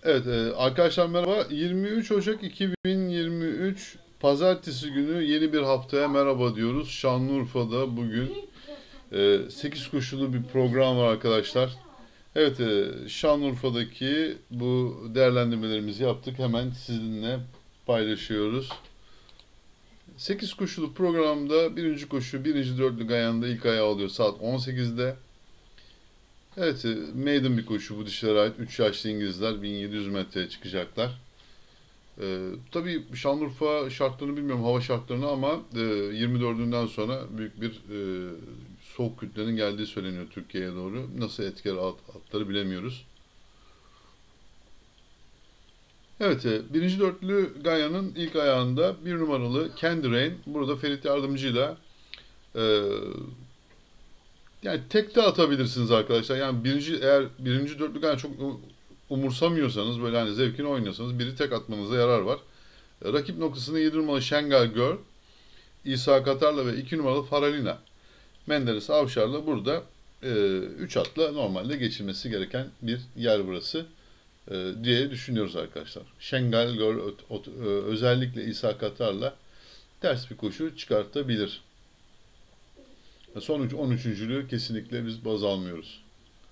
Evet, arkadaşlar merhaba. 23 Ocak 2023 Pazartesi günü yeni bir haftaya merhaba diyoruz. Şanlıurfa'da bugün 8 koşulu bir program var arkadaşlar. Evet, Şanlıurfa'daki bu değerlendirmelerimizi yaptık. Hemen sizinle paylaşıyoruz. 8 koşulu programda birinci koşu, birinci dörtlük ayağında ilk ayağı alıyor saat 18'de. Evet, maiden bir koşu bu dişlere ait 3 yaşlı İngilizler 1700 metreye çıkacaklar. Tabii Şanlıurfa şartlarını bilmiyorum, hava şartlarını, ama 24'ünden sonra büyük bir soğuk kütlenin geldiği söyleniyor Türkiye'ye doğru. Nasıl etkiler atları bilemiyoruz. Evet, birinci dörtlü Ganya'nın ilk ayağında bir numaralı Candy Rain. Burada Ferit Yardımcı'yla e, yani tekte atabilirsiniz arkadaşlar. Yani eğer birinci dörtlü Ganya çok umursamıyorsanız, böyle hani zevkini oynuyorsanız biri tek atmanıza yarar var. Rakip noktasında 7 numaralı Şengal Girl, İsa Katar'la ve 2 numaralı Faralina Menderes Avşar'la burada 3 atla normalde geçilmesi gereken bir yer burası diye düşünüyoruz arkadaşlar. Şengal Girl özellikle İsa Katar'la ters bir koşu çıkartabilir. Son 13.lüğü kesinlikle biz baz almıyoruz.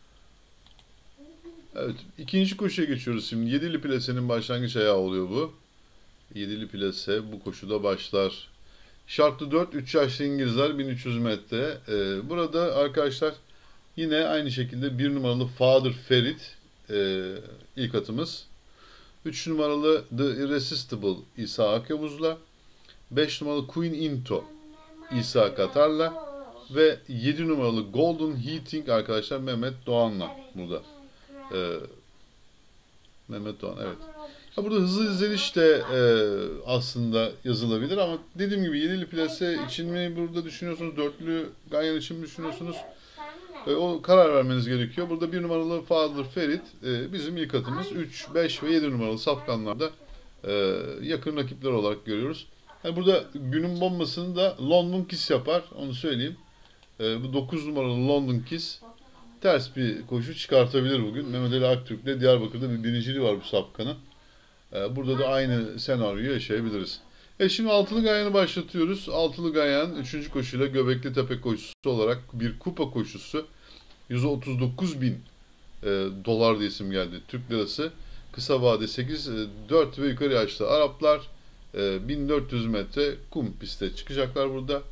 Evet, ikinci koşuya geçiyoruz şimdi. Yedili Plase'nin başlangıç ayağı oluyor bu. Yedili Plase bu koşuda başlar. Şartlı 4, 3 yaşlı İngilizler 1300 metre. Burada arkadaşlar yine aynı şekilde bir numaralı Father Ferit ilk atımız. 3 numaralı The Irresistible İsa Akyavuz'la. 5 numaralı Queen Into İsa Katar'la. Ve 7 numaralı Golden Heating arkadaşlar Mehmet Doğan'la burada. Ee, Mehmet Doğan, evet. Ha, burada hızlı izleniş de aslında yazılabilir, ama dediğim gibi yedili plase için mi burada düşünüyorsunuz, dörtlü ganyan için mi düşünüyorsunuz? O karar vermeniz gerekiyor. Burada bir numaralı Father Ferit bizim ilk atımız. 3, 5 ve 7 numaralı safkanlarda yakın rakipler olarak görüyoruz. Yani burada günün bombasını da London Kiss yapar, onu söyleyeyim. Bu 9 numaralı London Kiss ters bir koşu çıkartabilir bugün. Mehmet Ali Aktürk'le Diyarbakır'da bir birinciliği var bu safkanın. Burada da aynı senaryoyu yaşayabiliriz. Şimdi altılı gayanı başlatıyoruz. Altılı gayan 3. koşuyla Göbekli Tepe koşusu olarak bir kupa koşusu. 139 bin dolar diye isim geldi Türk lirası. Kısa vade 8, 4 ve yukarı yaşlı Araplar 1400 metre kum piste çıkacaklar burada.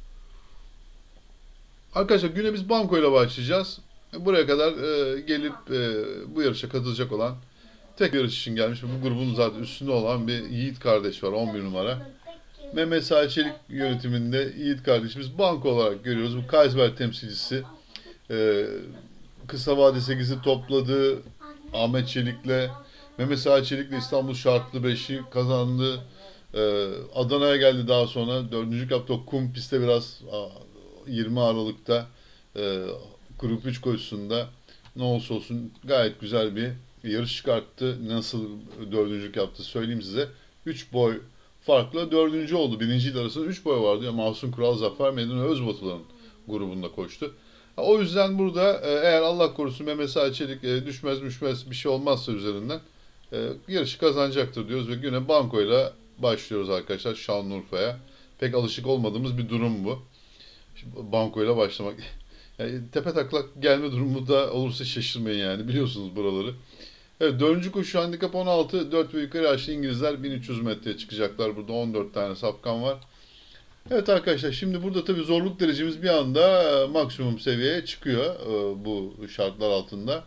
Arkadaşlar güne biz banko ile başlayacağız. Buraya kadar gelip bu yarışa katılacak olan, tek yarış için gelmiş ve bu grubun zaten üstünde olan bir Yiğit kardeş var, 11 numara. Mehmet Salih Çelik yönetiminde Yiğit kardeşimiz banko olarak görüyoruz. Bu Kaysberg temsilcisi. Ee, Kısa vade 8'i topladı. Ahmet Çelik'le, Mehmet Salih Çelik'le İstanbul şartlı 5'i kazandı. Adana'ya geldi daha sonra. Dördüncü yaptı o kum pistte biraz 20 Aralık'ta e, Grup 3 koşusunda ne olursa olsun gayet güzel bir yarış çıkarttı. Nasıl dördüncülük yaptı söyleyeyim size. 3 boy farkla dördüncü oldu. Birinciyle arasında 3 boy vardı. Ya Mahsun Kural, Zafer Meydan Özbatı'nın grubunda koştu. O yüzden burada eğer Allah korusun Mehmet Salih Çelik düşmez bir şey olmazsa üzerinden yarışı kazanacaktır diyoruz ve güne bankoyla başlıyoruz arkadaşlar Şanlıurfa'ya. Pek alışık olmadığımız bir durum bu. Şimdi bankoyla başlamak. Yani tepe taklak gelme durumu da olursa şaşırmayın, yani biliyorsunuz buraları. Evet, dördüncü koşu handikap 16, 4 ve yukarı yaşlı İngilizler 1300 metreye çıkacaklar. Burada 14 tane safkan var. Evet arkadaşlar, şimdi burada tabii zorluk derecemiz bir anda maksimum seviyeye çıkıyor bu şartlar altında.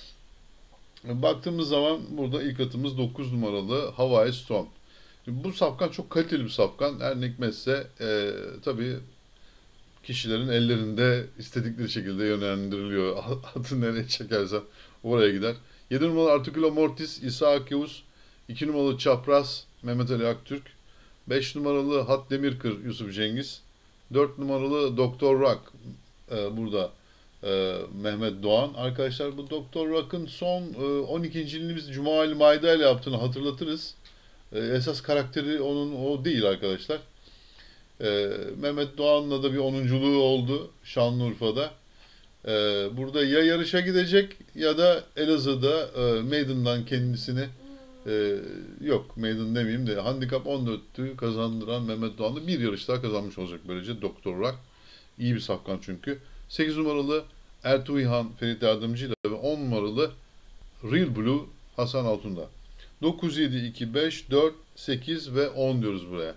Baktığımız zaman burada ilk atımız 9 numaralı Hawaii Stone. Bu safkan çok kaliteli bir safkan. Her ne hikmetse tabii kişilerin ellerinde istedikleri şekilde yönlendiriliyor. Atı nereye çekersen oraya gider. 7 numaralı Articulo Mortis İsa Akyavuz, 2 numaralı Çapraz Mehmet Ali Aktürk, 5 numaralı Hat Demirkır Yusuf Cengiz, 4 numaralı Doktor Rock burada Mehmet Doğan. Arkadaşlar bu Doktor Rock'ın son 12.liğini biz Cuma Ali Mayda ile yaptığını hatırlatırız. Esas karakteri onun o değil arkadaşlar. Mehmet Doğan'la da bir onunculuğu oldu Şanlıurfa'da. Burada ya yarışa gidecek ya da Elazığ'da Maiden'dan kendisini yok Maiden demeyeyim de Handikap 14'ü kazandıran Mehmet Doğan'da bir yarış daha kazanmış olacak böylece Doktor Rock. İyi bir safkan çünkü. 8 numaralı Ertuğ İlhan Ferit Yardımcı ile ve 10 numaralı Real Blue Hasan Altun'da. 9, 7, 2, 5, 4, 8 ve 10 diyoruz buraya.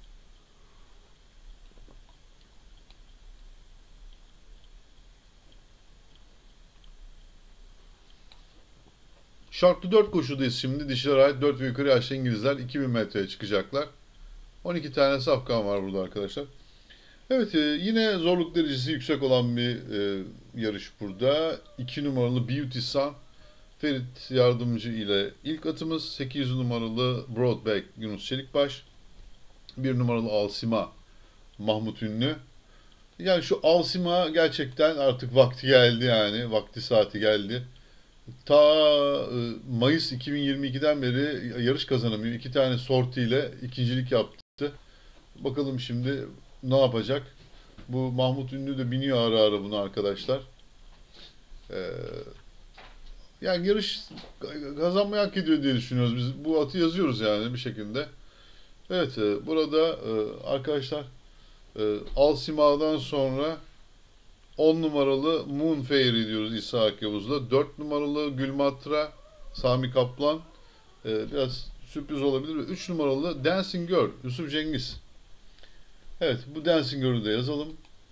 Şartlı 4 koşudayız şimdi. Dişiler ait 4 ve yukarı yaşlı İngilizler 2000 metreye çıkacaklar. 12 tane safkan var burada arkadaşlar. Evet yine zorluk derecesi yüksek olan bir yarış burada. 2 numaralı Beauty Sun Ferit Yardımcı ile ilk atımız. 8 numaralı Broadback Yunus Çelikbaş. 1 numaralı Alsima Mahmut Ünlü. Yani şu Alsima gerçekten artık vakti geldi yani. Vakti saati geldi. Ta Mayıs 2022'den beri yarış kazanamıyor. 2 tane sortiyle ikincilik yaptı. Bakalım şimdi ne yapacak? Bu Mahmut Ünlü de biniyor ara ara bunu arkadaşlar. Ee, Yani yarış kazanmayı hak ediyor diye düşünüyoruz. Biz bu atı yazıyoruz yani bir şekilde. Evet, burada arkadaşlar Alsima'dan sonra 10 numaralı Moon Fairy diyoruz İshak Yavuz'la. 4 numaralı Gülmatra Sami Kaplan biraz sürpriz olabilir. Ve 3 numaralı Dancing Girl Yusuf Cengiz. Evet, bu Dancing Girl'ü de yazalım.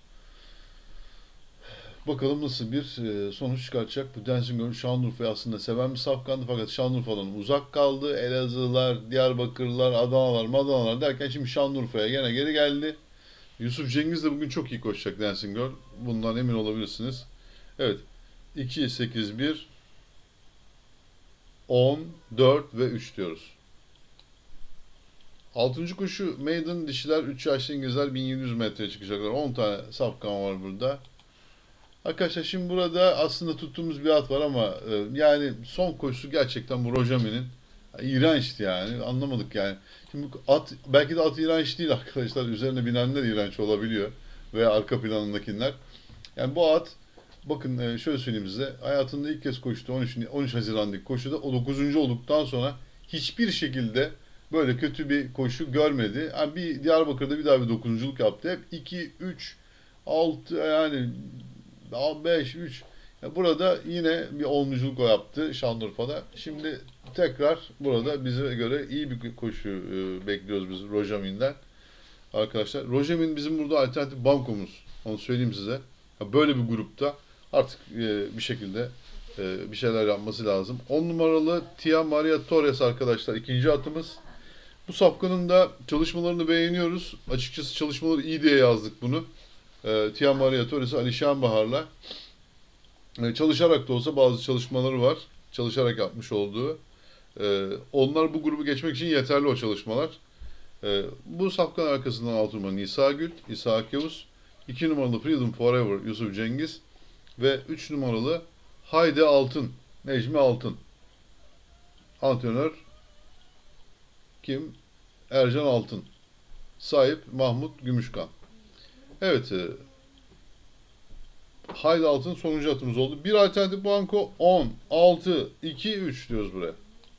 Bakalım nasıl bir sonuç çıkartacak. Bu Dancing Girl Şanlıurfa'yı aslında seven bir safkandı fakat Şanlıurfa'dan uzak kaldı. Elazığlar, Diyarbakırlar, Adanalar, Madanalar derken şimdi Şanlıurfa'ya gene geri geldi. Yusuf Cengiz de bugün çok iyi koşacak Dancing Girl. Bundan emin olabilirsiniz. Evet. 2, 8, 1, 10, 4 ve 3 diyoruz. 6. koşu Maiden dişiler 3 yaşlı İngilizler 1700 metreye çıkacaklar. 10 tane safkan var burada. Arkadaşlar şimdi burada aslında tuttuğumuz bir at var ama yani son koşusu gerçekten bu Rojami'nin iğrençti yani. Anlamadık yani. Şimdi at belki de at iğrenç değil arkadaşlar. Üzerine binenler iğrenç olabiliyor veya arka planındakiler. Yani bu at bakın şöyle söyleyeyim size. Hayatında ilk kez koştu 13 Haziran'daki koşuda o 9. olduktan sonra hiçbir şekilde böyle kötü bir koşu görmedi. Yani bir Diyarbakır'da bir daha bir 9'unculuk yaptı. Hep 2, 3, 6 yani 5, 3. Burada yine bir 10'unculuk o yaptı Şanlıurfa'da. Şimdi tekrar burada bize göre iyi bir koşu bekliyoruz biz Rojamin'den. Arkadaşlar Rojamin bizim burada alternatif bankomuz. Onu söyleyeyim size. Böyle bir grupta artık bir şekilde bir şeyler yapması lazım. 10 numaralı Tia Maria Torres arkadaşlar ikinci atımız. Bu safkanın da çalışmalarını beğeniyoruz. Açıkçası çalışmaları iyi diye yazdık bunu. Tia Maria Torres'i Ali Şenbahar'la çalışarak da olsa bazı çalışmaları var. Çalışarak yapmış olduğu. Onlar bu grubu geçmek için yeterli o çalışmalar. Bu safkan arkasından 6 numaralı Nisa Gül, İshak Yavuz, 2 numaralı Freedom Forever Yusuf Cengiz ve 3 numaralı Haydi Altın, Necmi Altın. Antrenör kim? Ercan Altın. Sahip Mahmut Gümüşkan. Evet, Haydi Altın sonuncu atımız oldu. Bir alternatif banko 10, 6, 2, 3 diyoruz buraya.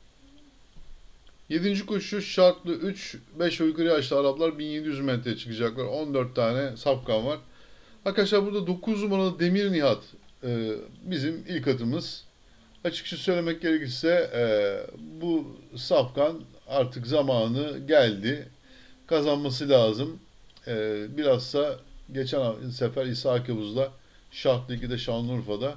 7. koşu şartlı 3, 5 ve yukarı yaşlı Araplar 1700 metreye çıkacaklar. 14 tane safkan var. Arkadaşlar burada 9 numaralı Demir Nihat bizim ilk atımız. Açıkça söylemek gerekirse bu safkan artık zamanı geldi. Kazanması lazım. Bilhassa geçen sefer İshak Yavuz'la Şartlı 2'de Şanlıurfa'da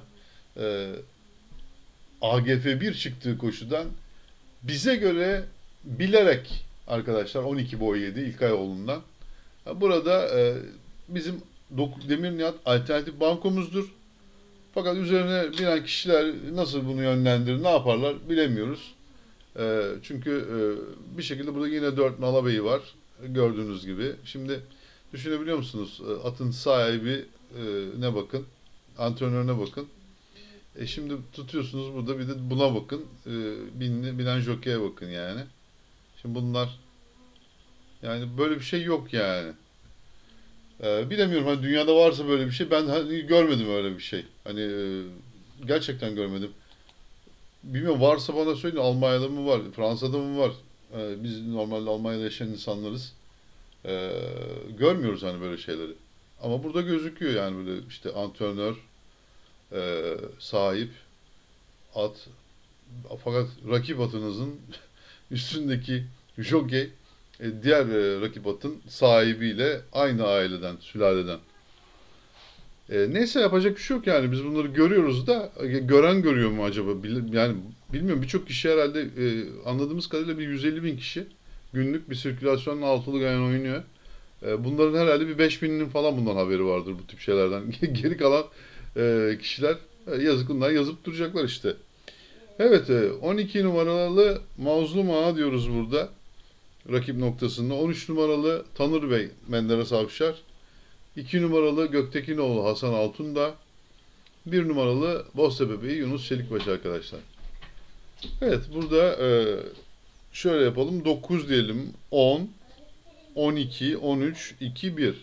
AGF 1 çıktığı koşudan bize göre bilerek arkadaşlar 12 boy yedi İlkayoğlu'ndan. Burada bizim Demir Nihat alternatif bankomuzdur. Fakat üzerine binen kişiler nasıl bunu yönlendirir, ne yaparlar bilemiyoruz. Çünkü bir şekilde burada yine 4 nala beyi var. Gördüğünüz gibi. Şimdi düşünebiliyor musunuz? Atın sahibi ne bakın. Antrenörüne bakın. Şimdi tutuyorsunuz burada bir de buna bakın. Binen jokeye bakın yani. Şimdi bunlar yani böyle bir şey yok yani. Bilemiyorum, hani dünyada varsa böyle bir şey, ben hani görmedim öyle bir şey. Hani gerçekten görmedim. Bilmiyorum, varsa bana söyleyin, Almanya'da mı var, Fransa'da mı var? Biz normalde Almanya'da yaşayan insanlarız. E, Görmüyoruz hani böyle şeyleri. Ama burada gözüküyor yani, böyle işte antrenör, sahip, at. Fakat rakip atınızın üstündeki jokey diğer rakip atın sahibiyle aynı aileden, sülaleden. Neyse, yapacak bir şey yok yani. Biz bunları görüyoruz da gören görüyor mu acaba? Yani bilmiyorum, birçok kişi herhalde, anladığımız kadarıyla bir 150 bin kişi günlük bir sirkülasyonun altılı gayen oynuyor. Bunların herhalde bir 5 bininin falan bundan haberi vardır, bu tip şeylerden. Geri kalan kişiler yazık, bunlar yazıp duracaklar işte. Evet, 12 numaralı Mazlum Ağa diyoruz burada. Rakip noktasında. 13 numaralı Tanır Bey Menderes Avşar. 2 numaralı Göktekinoğlu Hasan Altundağ. 1 numaralı Boztepe Beyi Yunus Çelikbaşı arkadaşlar. Evet, burada şöyle yapalım. 9 diyelim. 10, 12, 13, 2, 1.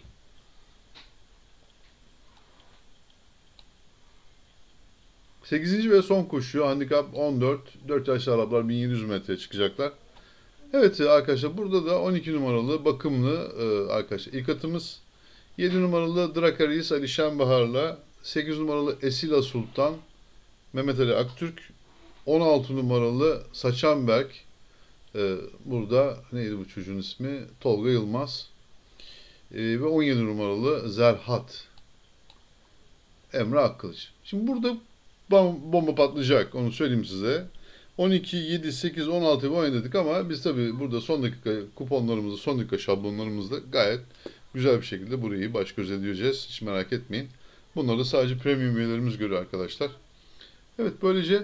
8. ve son koşu. Handikap 14. 4 yaşlı Araplar 1700 metreye çıkacaklar. Evet arkadaşlar, burada da 12 numaralı bakımlı arkadaşlar ilk atımız. 7 numaralı Drakaris Ali Şenbahar'la, 8 numaralı Esila Sultan Mehmet Ali Aktürk, 16 numaralı Saçanberk, burada neydi bu çocuğun ismi? Tolga Yılmaz, ve 17 numaralı Zerhat Emre Akkılıç. Şimdi burada bomba patlayacak, onu söyleyeyim size. 12, 7, 8, 16 oynadık ama biz tabii burada son dakika kuponlarımızı, son dakika şablonlarımızda gayet güzel bir şekilde burayı baş göz edeceğiz. Hiç merak etmeyin. Bunları sadece premium üyelerimiz görüyor arkadaşlar. Evet, böylece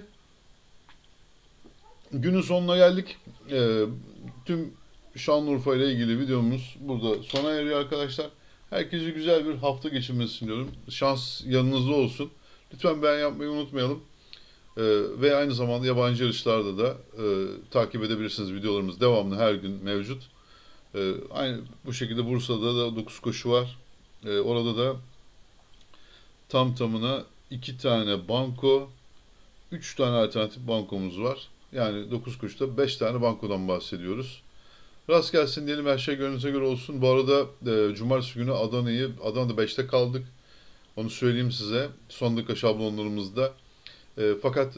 günün sonuna geldik. Tüm Şanlıurfa ile ilgili videomuz burada sona eriyor arkadaşlar. Herkese güzel bir hafta geçirmesini diliyorum. Şans yanınızda olsun. Lütfen beğen yapmayı unutmayalım. Ve aynı zamanda yabancı yarışlarda da takip edebilirsiniz. Videolarımız devamlı her gün mevcut. Aynı bu şekilde Bursa'da da 9 koşu var. Orada da tam tamına 2 tane banko, 3 tane alternatif bankomuz var. Yani 9 koşuda 5 tane bankodan bahsediyoruz. Rast gelsin diyelim, her şey gönlünüze göre olsun. Bu arada cumartesi günü Adana'da 5'te kaldık. Onu söyleyeyim size. Son dakika şablonlarımızda. Fakat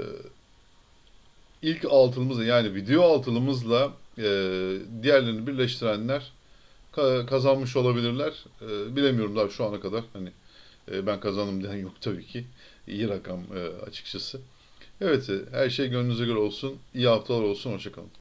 ilk altılımızla, yani video altılımızla diğerlerini birleştirenler kazanmış olabilirler. Bilemiyorum daha şu ana kadar. Hani ben kazandım diyen yok tabii ki. İyi rakam açıkçası. Evet, her şey gönlünüze göre olsun. İyi haftalar olsun. Hoşça kalın.